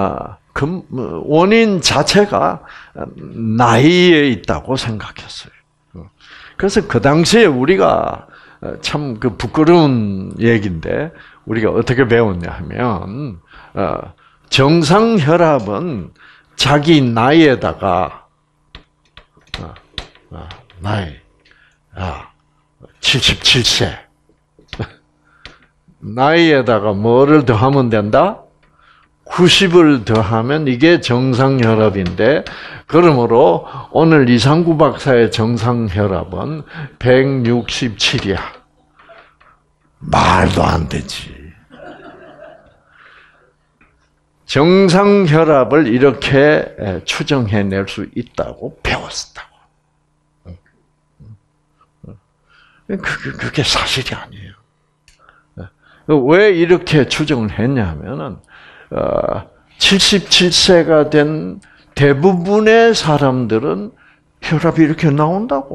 원인 자체가 나이에 있다고 생각했어요. 그래서 그 당시에 우리가 참 그 부끄러운 얘기인데 우리가 어떻게 배웠냐 하면 정상 혈압은 자기 나이에다가 나이 칠십칠 세 나이에다가 뭐를 더하면 된다? 구십을 더하면 이게 정상혈압인데 그러므로 오늘 이상구 박사의 정상혈압은 백육십칠이야. 말도 안 되지. 정상혈압을 이렇게 추정해낼 수 있다고 배웠다고. 그게 사실이 아니에요. 왜 이렇게 추정을 했냐 하면은 칠십칠 세가 된 대부분의 사람들은 혈압이 이렇게 나온다고.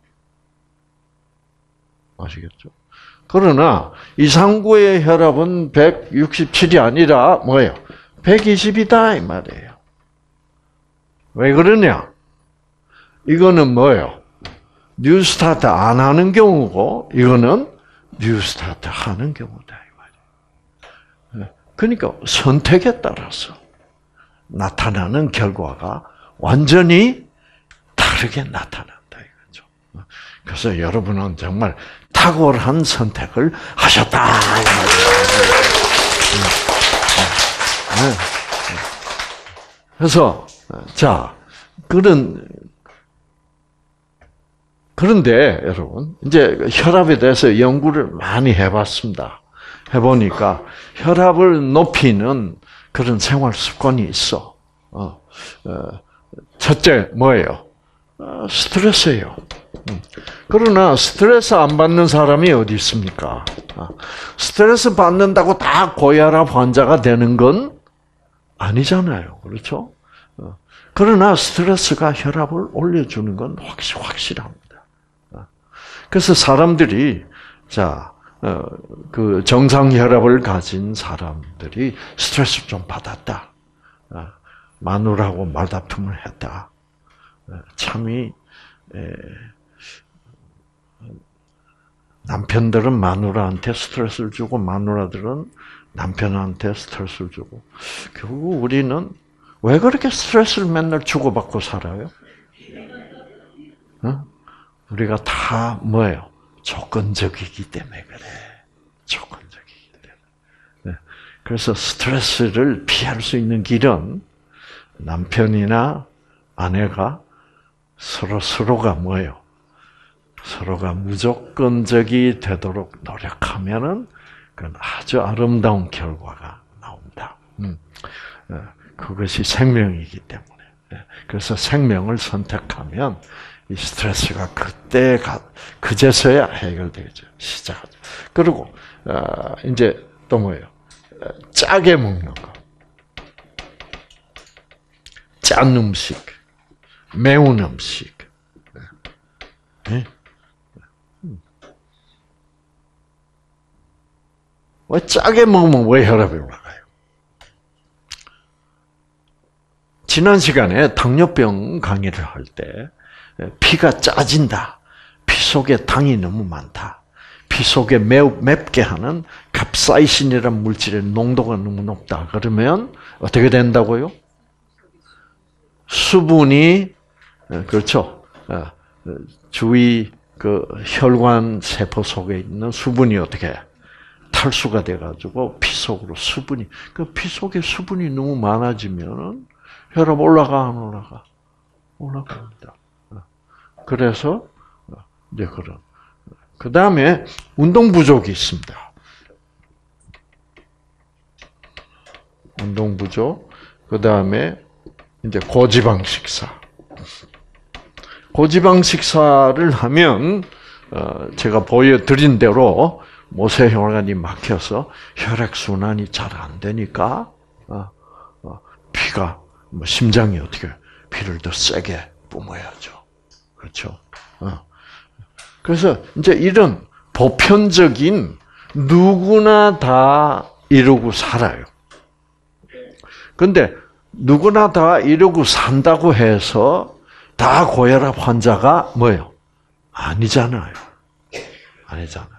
아시겠죠? 그러나 이상구의 혈압은 백육십칠이 아니라 뭐예요? 백이십이다 이 말이에요. 왜 그러냐? 이거는 뭐예요? 뉴스타트 안 하는 경우고 이거는 뉴스타트 하는 경우다 이 말이에요. 그러니까 선택에 따라서 나타나는 결과가 완전히 다르게 나타난다 이거죠. 그래서 여러분은 정말 탁월한 선택을 하셨다. 그래서 자 그런 그런데 여러분 이제 혈압에 대해서 연구를 많이 해봤습니다. 해보니까 혈압을 높이는 그런 생활 습관이 있어. 어, 어, 첫째 뭐예요? 어, 스트레스예요. 음. 그러나 스트레스 안 받는 사람이 어디 있습니까? 어, 스트레스 받는다고 다 고혈압 환자가 되는 건 아니잖아요. 그렇죠? 어, 그러나 스트레스가 혈압을 올려주는 건 확실, 확실합니다. 어, 그래서 사람들이 자 어, 그 정상 혈압을 가진 사람들이 스트레스를 좀 받았다. 어, 마누라하고 말다툼을 했다. 어, 참이 에, 남편들은 마누라한테 스트레스를 주고 마누라들은 남편한테 스트레스를 주고 결국 우리는 왜 그렇게 스트레스를 맨날 주고받고 살아요? 어? 우리가 다 뭐예요? 조건적이기 때문에 그래. 조건적이기 때문에. 그래서 스트레스를 피할 수 있는 길은 남편이나 아내가 서로 서로가 뭐예요? 서로가 무조건적이 되도록 노력하면은 그건 아주 아름다운 결과가 나온다. 음. 그것이 생명이기 때문에. 그래서 생명을 선택하면 이 스트레스가 그때 그제서야 해결되죠. 시작하죠. 그리고 어, 이제 또 뭐예요? 짜게 먹는 거, 짠 음식, 매운 음식. 네? 왜 짜게 먹으면 왜 혈압이 올라가요? 지난 시간에 당뇨병 강의를 할 때 피가 짜진다. 피 속에 당이 너무 많다. 피 속에 매우 맵게 하는 갑사이신이라는 물질의 농도가 너무 높다. 그러면 어떻게 된다고요? 수분이 그렇죠. 주위 그 혈관 세포 속에 있는 수분이 어떻게 탈수가 돼가지고 피 속으로 수분이 그 피 속에 수분이 너무 많아지면은 혈압 올라가 안 올라가? 올라갑니다. 그래서 이제 그런 그 다음에 운동 부족이 있습니다. 운동 부족. 그 다음에 이제 고지방 식사. 고지방 식사를 하면 어 제가 보여드린 대로 모세혈관이 막혀서 혈액 순환이 잘 안 되니까 어 어 피가 뭐 심장이 어떻게 피를 더 세게 뿜어야죠. 그렇죠? 어. 그래서 이제 이런 보편적인 누구나 다 이러고 살아요. 근데 누구나 다 이러고 산다고 해서 다 고혈압 환자가 뭐예요? 아니잖아요. 아니잖아요.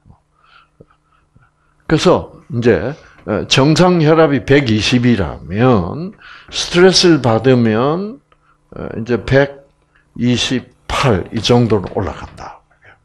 그래서 이제 정상 혈압이 백이십이라면 스트레스를 받으면 이제 백이십팔 이 정도로 올라간다.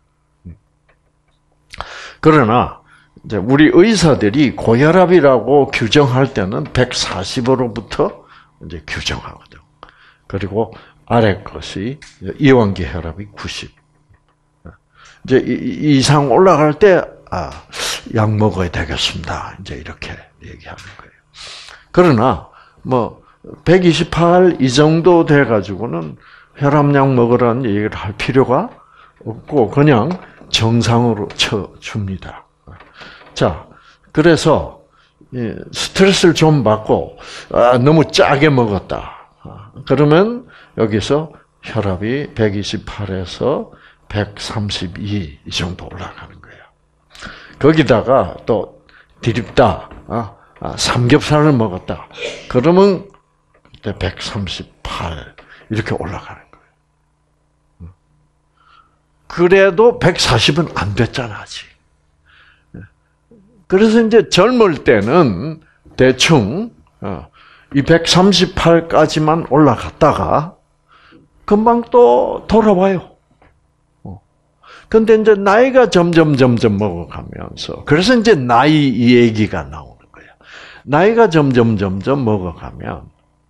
그러나 이제 우리 의사들이 고혈압이라고 규정할 때는 백사십으로부터 이제 규정하거든. 그리고 아래 것이 이완기 혈압이 구십. 이제 이 이상 올라갈 때 아, 약 먹어야 되겠습니다. 이제 이렇게 얘기하는 거예요. 그러나 뭐 백이십팔 이 정도 돼 가지고는 혈압약 먹으라는 얘기를 할 필요가 없고 그냥 정상으로 쳐 줍니다. 자, 그래서 스트레스를 좀 받고 아, 너무 짜게 먹었다. 그러면 여기서 혈압이 백이십팔에서 백삼십이 이 정도 올라가는 거예요. 거기다가 또 디립다, 아, 아, 삼겹살을 먹었다. 그러면 그때 백삼십팔 이렇게 올라가는 거예요. 그래도 백사십은 안 됐잖아 아직. 그래서 이제 젊을 때는 대충 이 백삼십팔까지만 올라갔다가 금방 또 돌아와요. 근데 이제 나이가 점점 점점 먹어가면서 그래서 이제 나이 얘기가 나오는 거예요. 나이가 점점 점점 먹어가면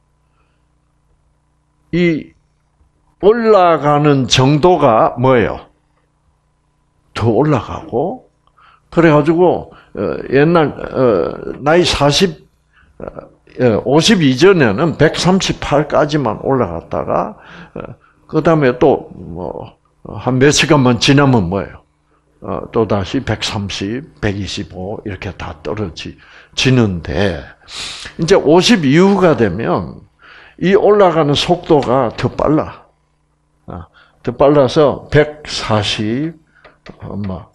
이 올라가는 정도가 뭐예요? 더 올라가고 그래가지고 옛날 나이 사십, 오십 이전에는 백삼십팔까지만 올라갔다가 그 다음에 또 뭐 한 몇 시간만 지나면 뭐예요? 또 다시 백삼십, 백이십오 이렇게 다 떨어지는데 이제 오십 이후가 되면 이 올라가는 속도가 더 빨라. 더 빨라서 백사십, 뭐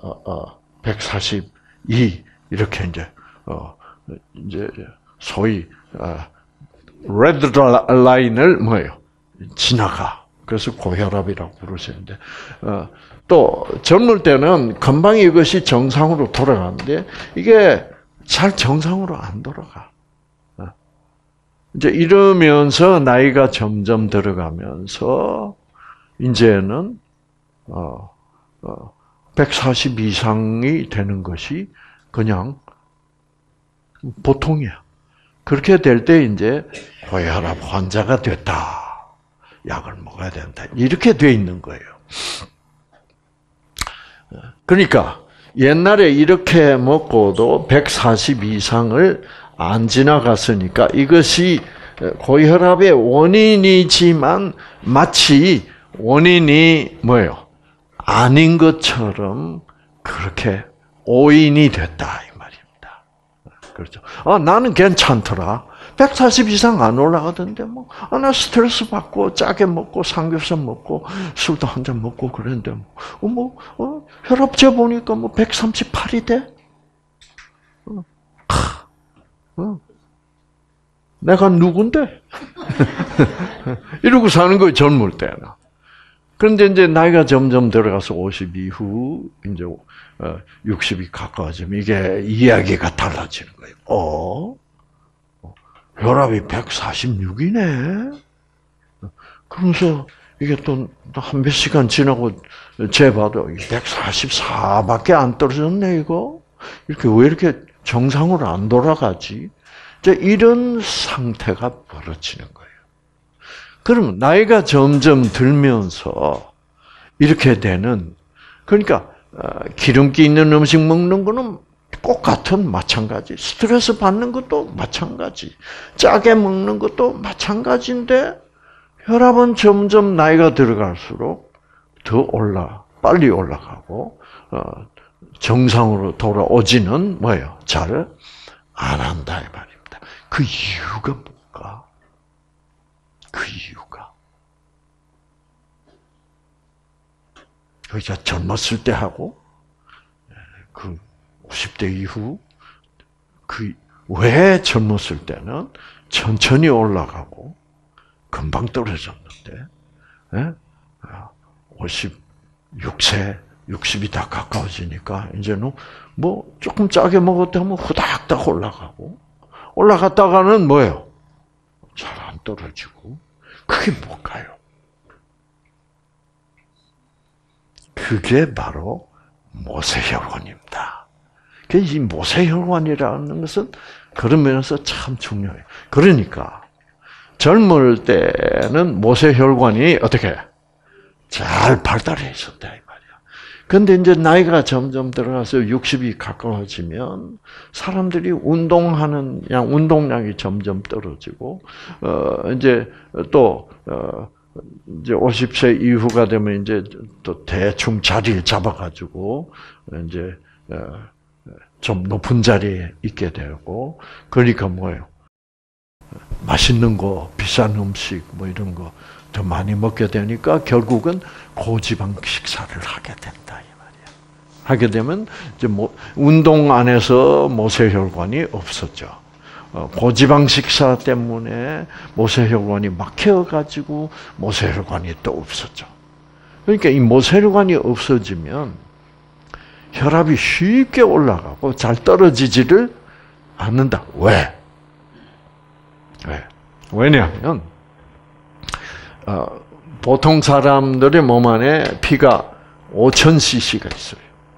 백사십이 이렇게 이제 어 이제 소위 레드 라인을 뭐예요? 지나가. 그래서 고혈압이라고 부르시는데 어, 또 젊을 때는 금방 이것이 정상으로 돌아가는데 이게 잘 정상으로 안 돌아가. 어. 이제 이러면서 나이가 점점 들어가면서 이제는 어, 어, 백사십 이상이 되는 것이 그냥 보통이야. 그렇게 될 때 이제 고혈압 환자가 됐다. 약을 먹어야 된다. 이렇게 돼 있는 거예요. 그러니까 옛날에 이렇게 먹고도 백사십 이상을 안 지나갔으니까 이것이 고혈압의 원인이지만 마치 원인이 뭐예요? 아닌 것처럼 그렇게 오인이 됐다 이 말입니다. 그렇죠. 아, 나는 괜찮더라. 백사십 이상 안 올라가던데 뭐, 아, 나 스트레스 받고 짜게 먹고 삼겹살 먹고 술도 한 잔 먹고 그랬는데 뭐, 어, 뭐 어, 혈압 재보니까 뭐 백삼십팔이 돼? 어. 어. 내가 누군데? 이러고 사는 거예요 젊을 때는. 그런데 이제 나이가 점점 들어가서 오십 이후 이제 육십이 가까워지면 이게 이야기가 달라지는 거예요. 어? 혈압이 백사십육이네? 그러면서 이게 또 한 몇 시간 지나고 재봐도 백사십사밖에 안 떨어졌네, 이거? 이렇게 왜 이렇게 정상으로 안 돌아가지? 이제 이런 상태가 벌어지는 거예요. 그러면 나이가 점점 들면서 이렇게 되는, 그러니까 기름기 있는 음식 먹는 거는 똑같은 마찬가지. 스트레스 받는 것도 마찬가지. 짜게 먹는 것도 마찬가지인데 혈압은 점점 나이가 들어갈수록 더 올라, 빨리 올라가고 정상으로 돌아오지는 뭐예요? 잘 안 한다 이 말입니다. 그 이유가 뭘까? 그 이유가 그러니까 젊었을 때 하고 그 오십 대 이후 그 왜 젊었을 때는 천천히 올라가고 금방 떨어졌는데 예? 오십육 세, 육십이 다 가까워지니까 이제는 뭐 조금 짜게 먹었다면 후닥닥 올라가고 올라갔다가는 뭐예요? 잘 안 떨어지고 그게 뭘까요? 그게 바로 모세혈관입니다. 이 모세혈관이라는 것은 그런 면에서 참 중요해요. 그러니까 젊을 때는 모세혈관이 어떻게 잘 발달해 있었다 이 말이야. 근데 이제 나이가 점점 들어가서 육십이 가까워지면 사람들이 운동하는 양 운동량이 점점 떨어지고 어 이제 또 어 이제 오십 세 이후가 되면 이제 또 대충 자리를 잡아가지고 이제 좀 높은 자리에 있게 되고 그러니까 뭐예요? 맛있는 거, 비싼 음식 뭐 이런 거 더 많이 먹게 되니까 결국은 고지방 식사를 하게 된다 이 말이야. 하게 되면 이제 뭐 운동 안에서 모세혈관이 없어져. 고지방 식사 때문에 모세혈관이 막혀가지고 모세혈관이 또 없어져. 그러니까 이 모세혈관이 없어지면 혈압이 쉽게 올라가고 잘 떨어지지를 않는다. 왜? 왜? 왜냐하면 어, 보통 사람들의 몸 안에 피가 오천 씨씨가 있어요.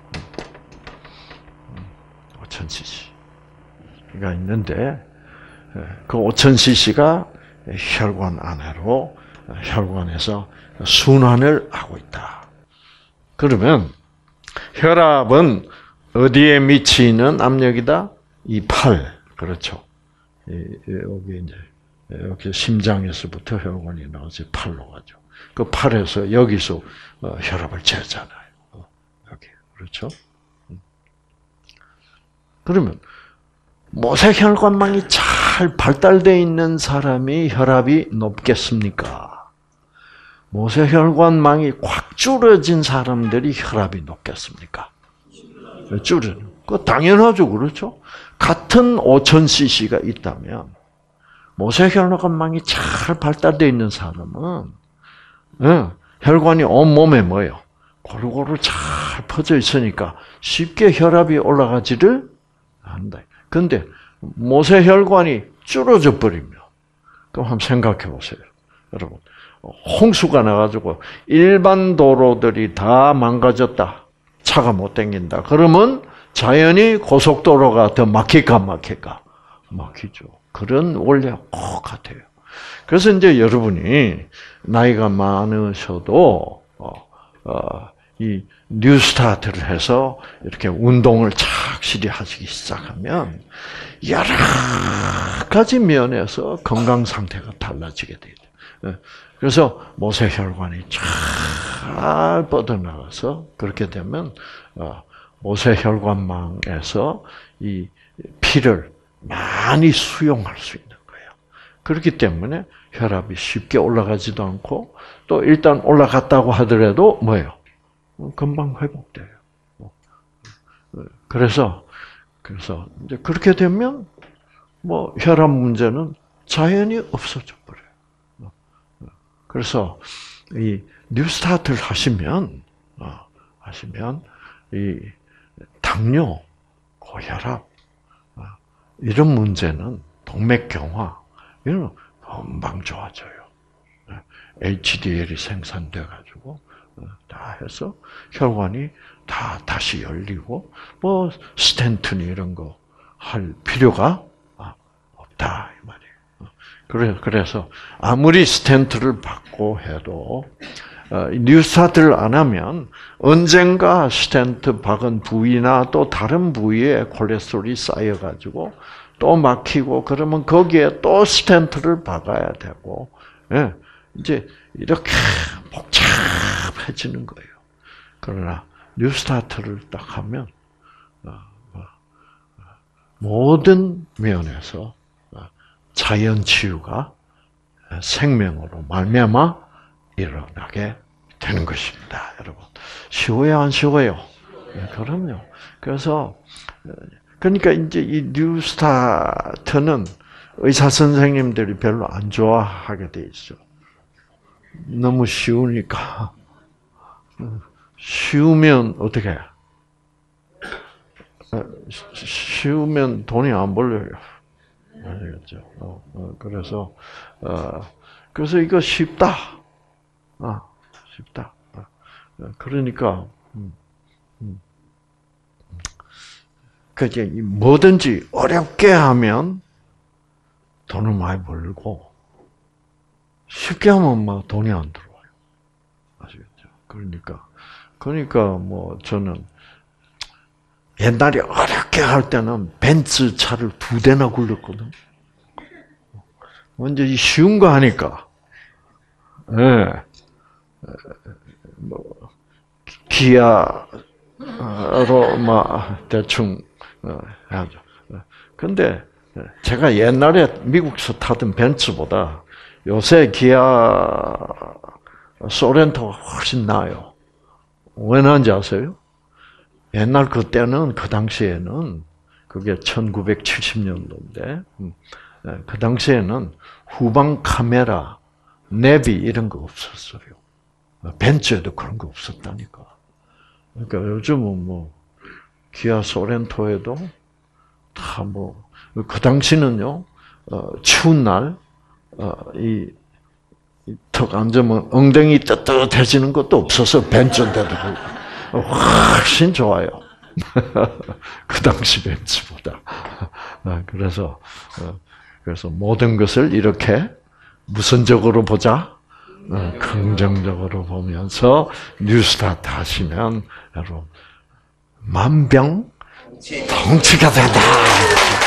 오천 씨씨가 있는데 그 오천 씨씨가 혈관 안으로 혈관에서 순환을 하고 있다. 그러면 혈압은 어디에 미치는 압력이다? 이 팔, 그렇죠. 여기 이제 여기 심장에서부터 혈관이 나와서 팔로 가죠. 그 팔에서 여기서 혈압을 재잖아요. 여기 그렇죠. 그러면 모세혈관망이 잘 발달되어 있는 사람이 혈압이 높겠습니까? 모세혈관망이 꽉 줄어진 사람들이 혈압이 높겠습니까? 줄어요. 그 당연하죠, 그렇죠? 같은 오천 씨씨가 있다면 모세혈관망이 잘 발달되어 있는 사람은 혈관이 온 몸에 뭐예요? 골고루 잘 퍼져 있으니까 쉽게 혈압이 올라가지를 않는다. 그런데 모세혈관이 줄어져 버리면 그럼 한번 생각해 보세요, 여러분. 홍수가 나가지고 일반 도로들이 다 망가졌다. 차가 못 다닌다. 그러면 자연히 고속도로가 더 막힐까 막힐까? 막히죠. 그런 원리가 똑같아요. 그래서 이제 여러분이 나이가 많으셔도 어, 어, 이 뉴스타트를 해서 이렇게 운동을 착실히 하시기 시작하면 여러 가지 면에서 건강 상태가 달라지게 돼요. 그래서 모세혈관이 잘 뻗어나가서 그렇게 되면 모세혈관망에서 이 피를 많이 수용할 수 있는 거예요. 그렇기 때문에 혈압이 쉽게 올라가지도 않고 또 일단 올라갔다고 하더라도 뭐예요? 금방 회복돼요. 그래서 그래서 이제 그렇게 되면 뭐 혈압 문제는 자연히 없어져 버려요. 그래서 이 뉴스타트를 하시면 어, 하시면 이 당뇨, 고혈압 어, 이런 문제는 동맥경화 이런 금방 좋아져요. 에이치디엘이 생산돼 가지고 다 해서 혈관이 다 다시 열리고 뭐 스텐트니 이런 거 할 필요가 없다 이 말이에요. 그래서 아무리 스텐트를 받고 해도 뉴스타트를 안 하면 언젠가 스텐트 박은 부위나 또 다른 부위에 콜레스테롤이 쌓여가지고 또 막히고 그러면 거기에 또 스텐트를 박아야 되고 예, 이제 이렇게 복잡해지는 거예요. 그러나 뉴스타트를 딱 하면 모든 면에서 자연 치유가 생명으로 말미암아 일어나게 되는 것입니다. 여러분 쉬워요, 안 쉬워요? 네, 그럼요. 그래서 그러니까 이제 이 뉴스타트는 의사 선생님들이 별로 안 좋아하게 돼 있어. 너무 쉬우니까. 쉬우면 어떻게 해? 쉬우면 돈이 안 벌려요. 아시겠죠? 어, 어, 그래서 어, 그래서 이거 쉽다. 아, 쉽다. 어, 그러니까 음, 음. 그게 뭐든지 어렵게 하면 돈을 많이 벌고 쉽게 하면 막 돈이 안 들어와요. 아시겠죠? 그러니까 그러니까 뭐 저는 옛날에 어렵게 할 때는 벤츠 차를 두 대나 굴렸거든. 먼저 이 쉬운 거 하니까, 예, 네. 뭐 기아로 막 대충 하죠. 근데 제가 옛날에 미국에서 타던 벤츠보다 요새 기아 소렌토가 훨씬 나아요. 왜 나은지 아세요? 옛날 그때는 그 당시에는 그게 천구백칠십 년도인데 그 당시에는 후방 카메라, 내비 이런 거 없었어요. 벤츠에도 그런 거 없었다니까. 그러니까 요즘은 뭐 기아 소렌토에도 다 뭐 그 당시는요 어, 추운 날 이 턱 앉으면 엉덩이 뜨뜻해지는 것도 없어서 벤츠인데도 훨씬 좋아요. 그 당시 벤츠보다. 그래서 그래서 모든 것을 이렇게 무선적으로 보자, 긍정적으로 보면서 뉴스타트 하시면 여러분 만병 통치가 된다.